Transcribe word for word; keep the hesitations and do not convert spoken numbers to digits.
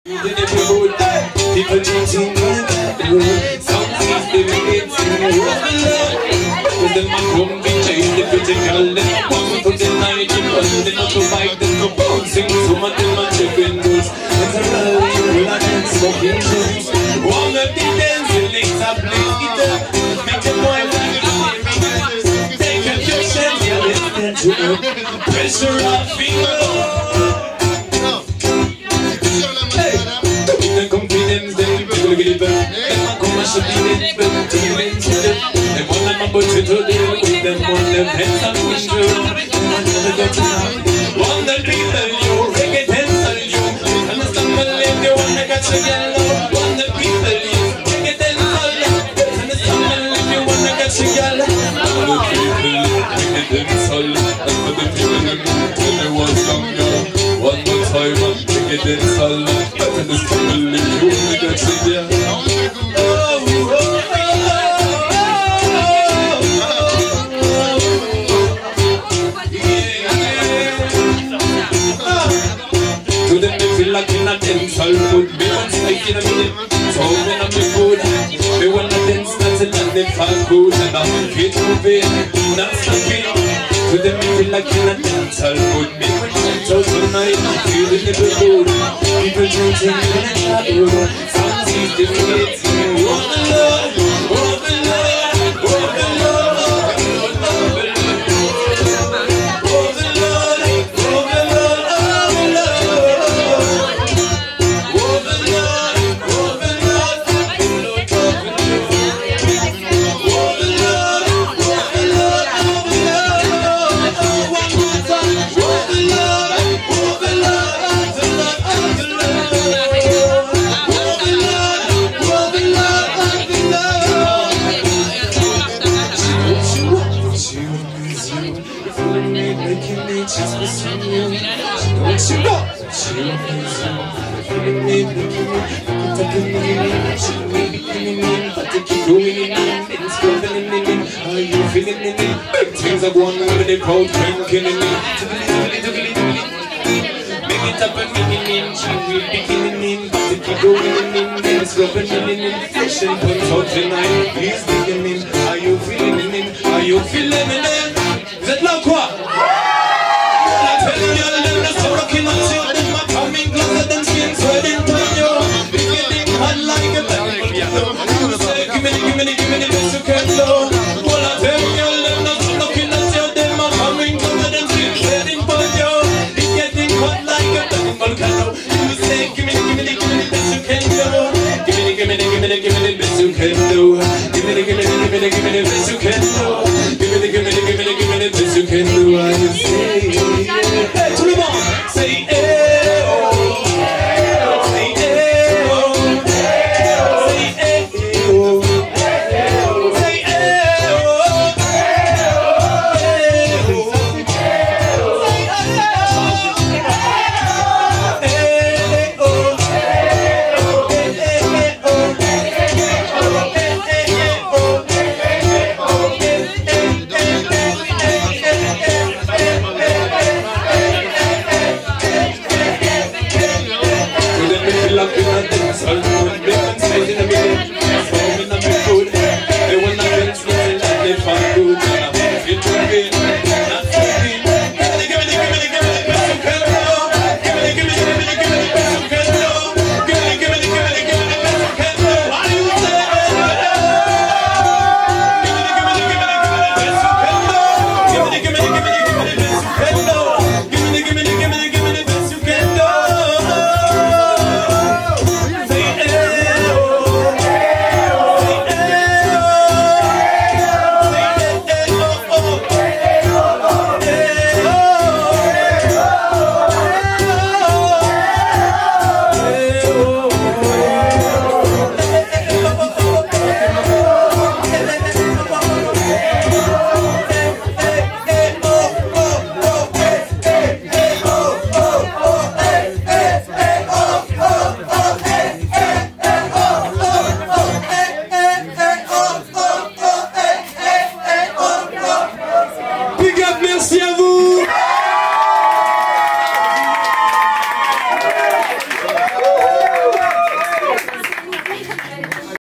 People changing the world. Some things they relate to with them a come be changed, the critical. Them a come to deny the one. They not to fight, them to bouncing. Some of them a checking rules. It's a rally, we'll not dance smoking shoes. One of the dancing legs are playing guitar. Make the boy like it. Take a picture, yeah, let's dance to it. Pressure off finger. They want them a butcher to deal with them on them heads and windows. Want the people you, reggae tensor you. And the stumble if you want to catch a yellow. Want the people you, reggae tensor you. And the stumble if you want to catch a yellow. Want the people you, reggae tensor you. And for the people you when they was younger. One more time, reggae tensor you. And the stumble if you want to catch a yellow. Like in a dance, I'll put me on stage in a minute. So when I'm good, me wanna dance, dance and let them fall good. And I'm fit moving, not stopping. To them me feel like in a dance, I'll put me on dance out tonight. Feeling the good, people changing in a shadow. Some sees the kids, walk the Lord, walk the Lord, walk the Lord. Are you feeling it? Big things are going on with the crowd cranking in it. Make it up and make it in. She will be killing in. But if you go in in, it's rubbing in in. Fashion comes out tonight. Please digging in. Are you feeling it? Are you feeling it? Vous êtes là ou quoi? La télé, y'all them so rocking up to them. I'm coming closer than skin sweating to you. Beginning hot like a bell. Give me, give me, give me the best you can do. I'll